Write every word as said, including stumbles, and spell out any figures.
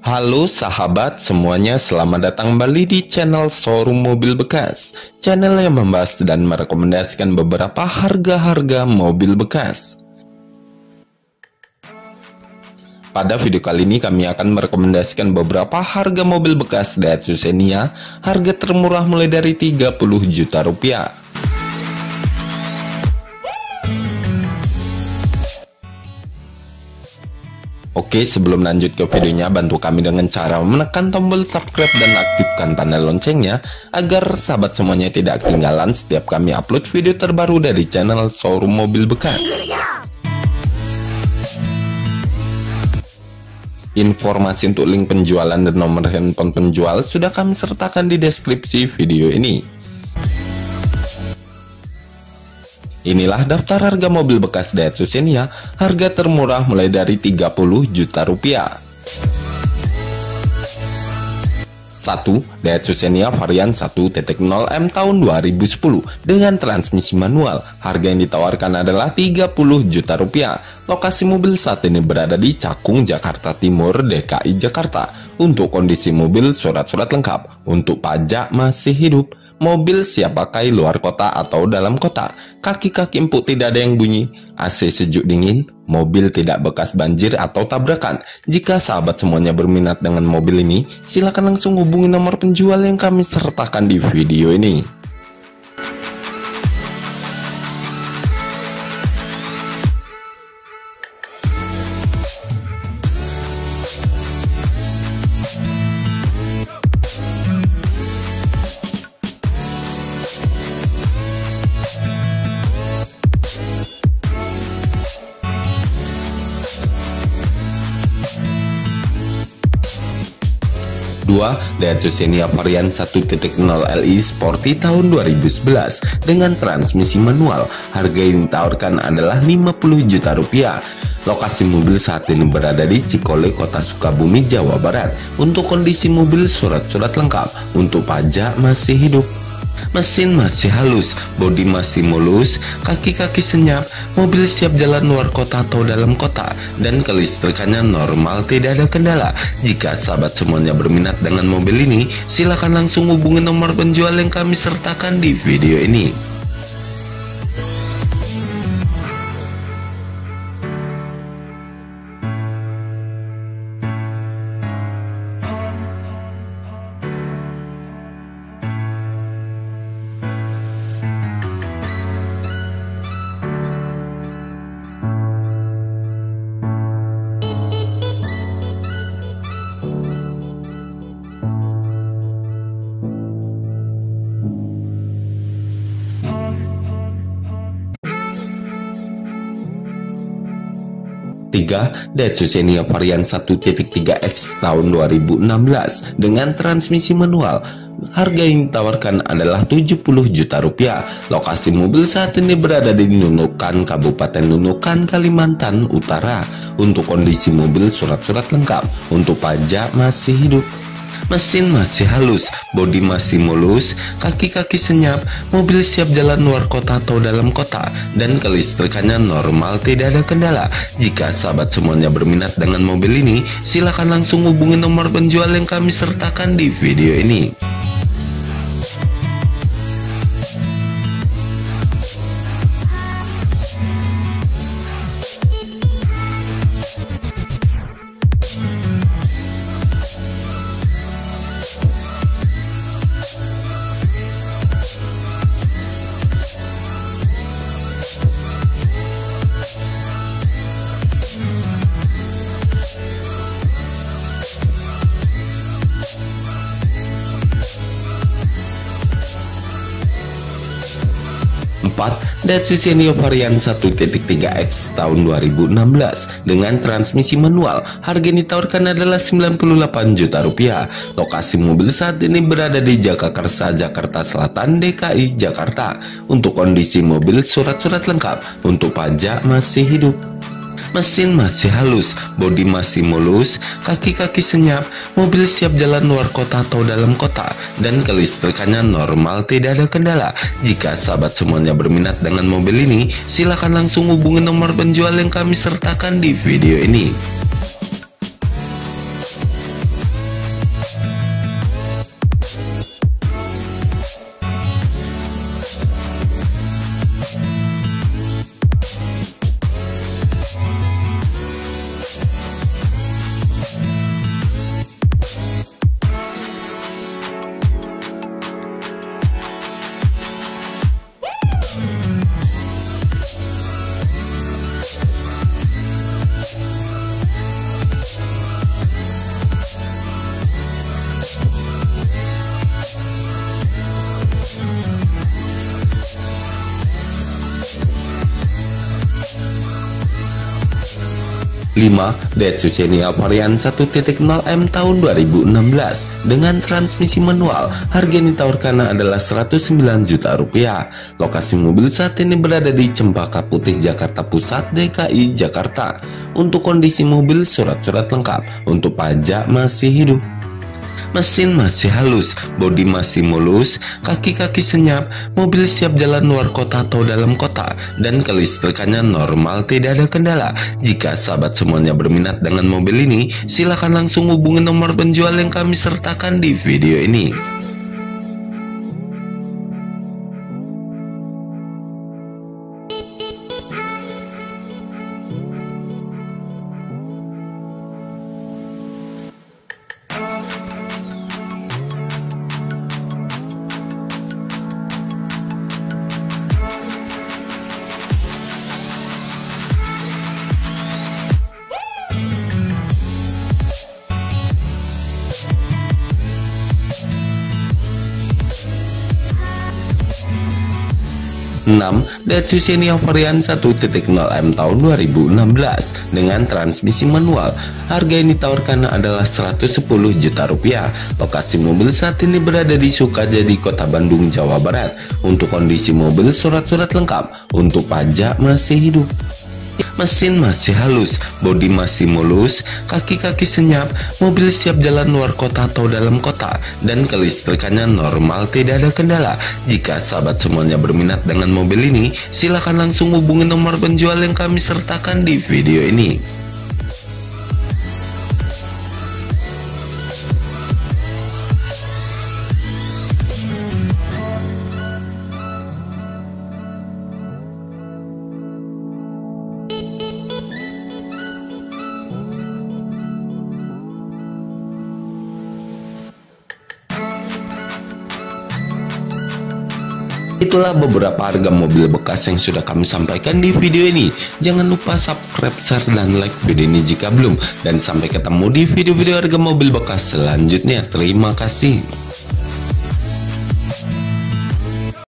Halo sahabat semuanya, selamat datang kembali di channel Showroom Mobil Bekas, channel yang membahas dan merekomendasikan beberapa harga-harga mobil bekas. Pada video kali ini kami akan merekomendasikan beberapa harga mobil bekas Daihatsu Xenia, harga termurah mulai dari tiga puluh juta rupiah. Oke, sebelum lanjut ke videonya, bantu kami dengan cara menekan tombol subscribe dan aktifkan tanda loncengnya agar sahabat semuanya tidak ketinggalan setiap kami upload video terbaru dari channel Showroom Mobil Bekas. Informasi untuk link penjualan dan nomor handphone penjual sudah kami sertakan di deskripsi video ini. Inilah daftar harga mobil bekas Daihatsu Xenia, harga termurah mulai dari tiga puluh juta rupiah. satu. Daihatsu Xenia varian satu titik nol M tahun dua ribu sepuluh dengan transmisi manual. Harga yang ditawarkan adalah tiga puluh juta rupiah. Lokasi mobil saat ini berada di Cakung, Jakarta Timur, D K I Jakarta. Untuk kondisi mobil, surat-surat lengkap. Untuk pajak masih hidup. Mobil siap pakai luar kota atau dalam kota. Kaki-kaki empuk tidak ada yang bunyi. A C sejuk dingin. Mobil tidak bekas banjir atau tabrakan. Jika sahabat semuanya berminat dengan mobil ini, silakan langsung hubungi nomor penjual yang kami sertakan di video ini. dua. Daihatsu Xenia varian satu titik nol L I Sporty tahun dua ribu sebelas dengan transmisi manual. Harga yang ditawarkan adalah lima puluh juta rupiah. Lokasi mobil saat ini berada di Cikole, Kota Sukabumi, Jawa Barat. Untuk kondisi mobil, surat-surat lengkap. Untuk pajak masih hidup. Mesin masih halus, bodi masih mulus, kaki-kaki senyap, mobil siap jalan luar kota atau dalam kota, dan kelistrikannya normal, tidak ada kendala. Jika sahabat semuanya berminat dengan mobil ini, silakan langsung hubungi nomor penjual yang kami sertakan di video ini. tiga. Daihatsu Xenia varian satu titik tiga X tahun dua ribu enam belas dengan transmisi manual. Harga yang ditawarkan adalah tujuh puluh juta rupiah. Lokasi mobil saat ini berada di Nunukan, Kabupaten Nunukan, Kalimantan Utara. Untuk kondisi mobil, surat-surat lengkap. Untuk pajak masih hidup. Mesin masih halus, bodi masih mulus, kaki-kaki senyap, mobil siap jalan luar kota atau dalam kota, dan kelistrikannya normal, tidak ada kendala. Jika sahabat semuanya berminat dengan mobil ini, silakan langsung hubungi nomor penjual yang kami sertakan di video ini. empat. Daihatsu Xenia varian satu titik tiga X tahun dua ribu enam belas dengan transmisi manual. Harga yang ditawarkan adalah sembilan puluh delapan juta rupiah. Lokasi mobil saat ini berada di Jagakarsa, Jakarta Selatan, D K I Jakarta. Untuk kondisi mobil, surat-surat lengkap. Untuk pajak masih hidup. Mesin masih halus, bodi masih mulus, kaki-kaki senyap, mobil siap jalan luar kota atau dalam kota, dan kelistrikannya normal, tidak ada kendala. Jika sahabat semuanya berminat dengan mobil ini, silakan langsung hubungi nomor penjual yang kami sertakan di video ini. lima. Daihatsu Xenia varian satu titik nol M tahun dua ribu enam belas dengan transmisi manual. Harga yang ditawarkan adalah seratus sembilan juta rupiah. Lokasi mobil saat ini berada di Cempaka Putih, Jakarta Pusat, D K I Jakarta. Untuk kondisi mobil, surat-surat lengkap. Untuk pajak masih hidup. Mesin masih halus, bodi masih mulus, kaki-kaki senyap, mobil siap jalan luar kota atau dalam kota, dan kelistrikannya normal, tidak ada kendala. Jika sahabat semuanya berminat dengan mobil ini, silahkan langsung hubungi nomor penjual yang kami sertakan di video ini. enam. Daihatsu Xenia varian satu titik nol M tahun dua ribu enam belas dengan transmisi manual. Harga yang ditawarkan adalah seratus sepuluh juta rupiah. Lokasi mobil saat ini berada di Sukajadi, Kota Bandung, Jawa Barat. Untuk kondisi mobil, surat-surat lengkap. Untuk pajak masih hidup. Mesin masih halus, bodi masih mulus, kaki-kaki senyap, mobil siap jalan luar kota atau dalam kota, dan kelistrikannya normal, tidak ada kendala. Jika sahabat semuanya berminat dengan mobil ini, silakan langsung hubungi nomor penjual yang kami sertakan di video ini. Itulah beberapa harga mobil bekas yang sudah kami sampaikan di video ini. Jangan lupa subscribe, share, dan like video ini jika belum. Dan sampai ketemu di video-video harga mobil bekas selanjutnya. Terima kasih.